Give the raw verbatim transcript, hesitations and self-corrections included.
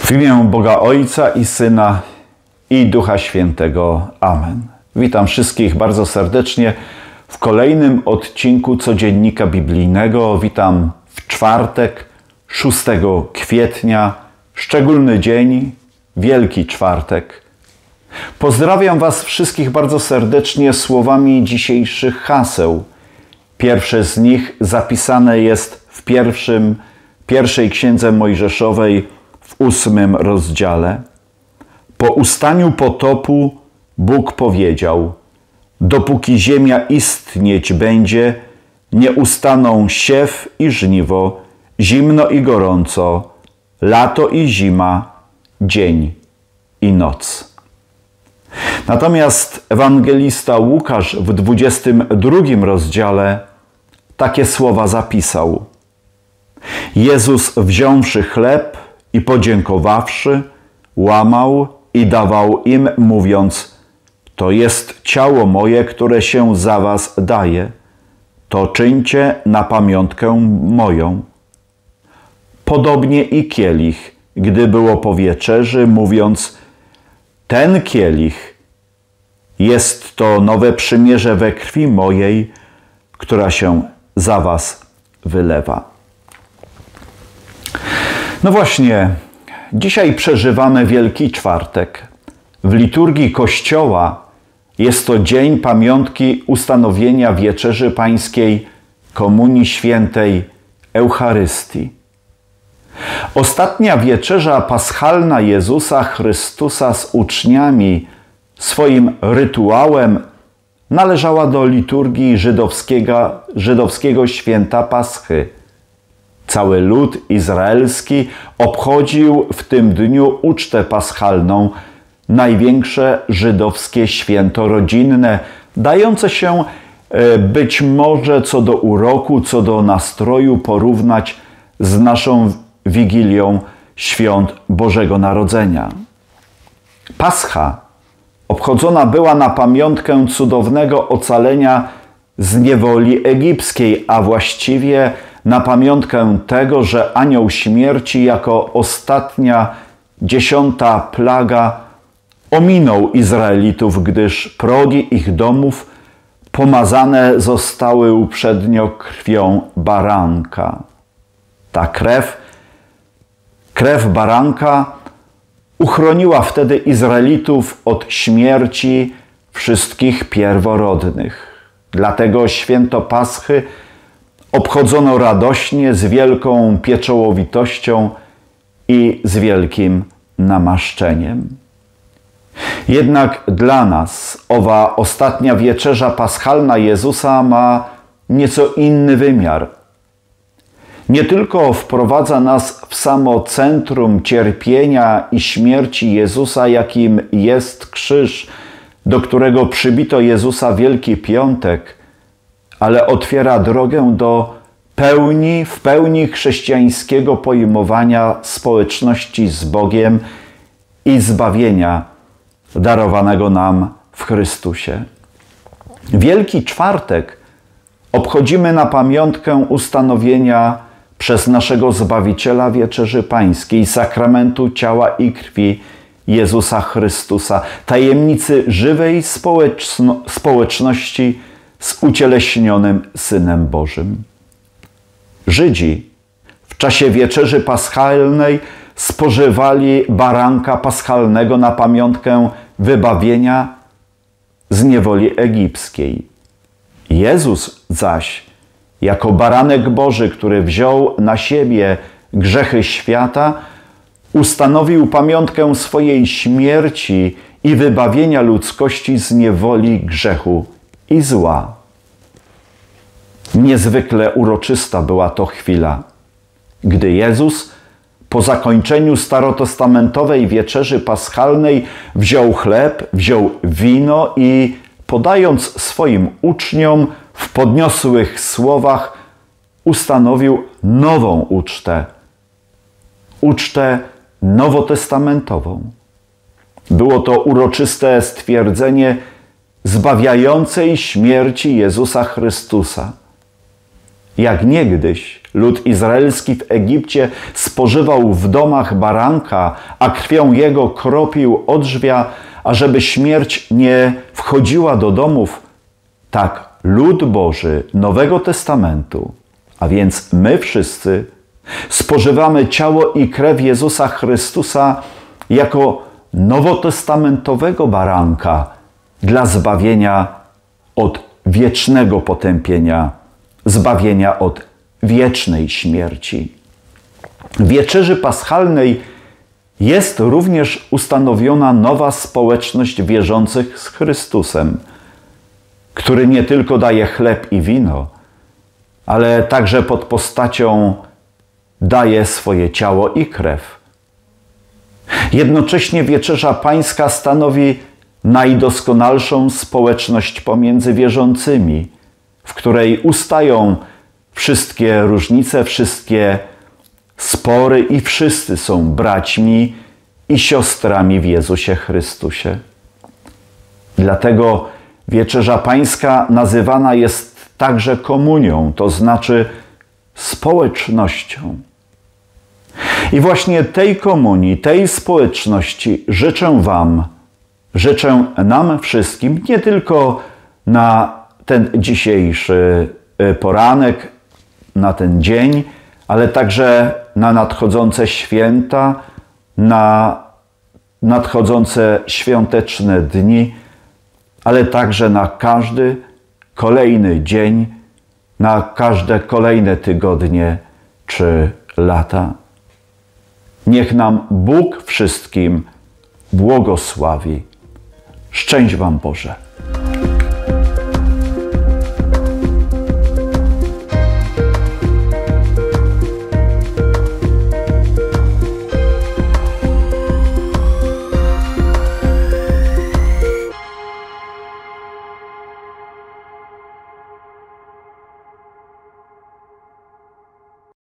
W imię Boga Ojca i Syna i Ducha Świętego. Amen. Witam wszystkich bardzo serdecznie w kolejnym odcinku Codziennika Biblijnego. Witam w czwartek, szóstego kwietnia, szczególny dzień, Wielki Czwartek. Pozdrawiam Was wszystkich bardzo serdecznie słowami dzisiejszych haseł. Pierwsze z nich zapisane jest w pierwszym, pierwszej Księdze Mojżeszowej w ósmym rozdziale. Po ustaniu potopu Bóg powiedział: dopóki ziemia istnieć będzie, nie ustaną siew i żniwo, zimno i gorąco, lato i zima, dzień i noc. Natomiast ewangelista Łukasz w dwudziestym drugim rozdziale takie słowa zapisał: Jezus, wziąwszy chleb i podziękowawszy, łamał i dawał im, mówiąc: to jest ciało moje, które się za was daje. To czyńcie na pamiątkę moją. Podobnie i kielich, gdy było po wieczerzy, mówiąc: ten kielich jest to nowe przymierze we krwi mojej, która się za was wylewa. No właśnie, dzisiaj przeżywamy Wielki Czwartek. W liturgii Kościoła jest to dzień pamiątki ustanowienia Wieczerzy Pańskiej, Komunii Świętej, Eucharystii. Ostatnia wieczerza paschalna Jezusa Chrystusa z uczniami, swoim rytuałem, należała do liturgii żydowskiego, żydowskiego święta Paschy. Cały lud izraelski obchodził w tym dniu ucztę paschalną, największe żydowskie święto rodzinne, dające się być może co do uroku, co do nastroju porównać z naszą Wigilią Świąt Bożego Narodzenia. Pascha obchodzona była na pamiątkę cudownego ocalenia z niewoli egipskiej, a właściwie na pamiątkę tego, że anioł śmierci jako ostatnia, dziesiąta plaga ominął Izraelitów, gdyż progi ich domów pomazane zostały uprzednio krwią baranka. Ta krew, krew baranka uchroniła wtedy Izraelitów od śmierci wszystkich pierworodnych. Dlatego święto Paschy obchodzono radośnie, z wielką pieczołowitością i z wielkim namaszczeniem. Jednak dla nas owa ostatnia wieczerza paschalna Jezusa ma nieco inny wymiar. Nie tylko wprowadza nas w samo centrum cierpienia i śmierci Jezusa, jakim jest krzyż, do którego przybito Jezusa Wielki Piątek, ale otwiera drogę do pełni, w pełni chrześcijańskiego pojmowania społeczności z Bogiem i zbawienia darowanego nam w Chrystusie. Wielki Czwartek obchodzimy na pamiątkę ustanowienia przez naszego Zbawiciela Wieczerzy Pańskiej, sakramentu ciała i krwi Jezusa Chrystusa, tajemnicy żywej społeczno- społeczności z ucieleśnionym Synem Bożym. Żydzi w czasie Wieczerzy Paschalnej spożywali baranka paschalnego na pamiątkę wybawienia z niewoli egipskiej. Jezus zaś, jako baranek Boży, który wziął na siebie grzechy świata, ustanowił pamiątkę swojej śmierci i wybawienia ludzkości z niewoli grzechu i zła. Niezwykle uroczysta była to chwila, gdy Jezus po zakończeniu starotestamentowej Wieczerzy Paschalnej wziął chleb, wziął wino i podając swoim uczniom w podniosłych słowach ustanowił nową ucztę, ucztę nowotestamentową. Było to uroczyste stwierdzenie zbawiającej śmierci Jezusa Chrystusa. Jak niegdyś Lud izraelski w Egipcie spożywał w domach baranka, a krwią jego kropił odrzwia, ażeby śmierć nie wchodziła do domów, tak lud Boży Nowego Testamentu, a więc my wszyscy, spożywamy ciało i krew Jezusa Chrystusa jako nowotestamentowego baranka dla zbawienia od wiecznego potępienia, zbawienia od wiecznej śmierci. W wieczerzy paschalnej jest również ustanowiona nowa społeczność wierzących z Chrystusem, który nie tylko daje chleb i wino, ale także pod postacią daje swoje ciało i krew. Jednocześnie Wieczerza Pańska stanowi najdoskonalszą społeczność pomiędzy wierzącymi, w której ustają wszystkie różnice, wszystkie spory i wszyscy są braćmi i siostrami w Jezusie Chrystusie. Dlatego Wieczerza Pańska nazywana jest także komunią, to znaczy społecznością. I właśnie tej komunii, tej społeczności życzę Wam, życzę nam wszystkim, nie tylko na ten dzisiejszy poranek, na ten dzień, ale także na nadchodzące święta, na nadchodzące świąteczne dni, ale także na każdy kolejny dzień, na każde kolejne tygodnie czy lata. Niech nam Bóg wszystkim błogosławi. Szczęść Wam Boże.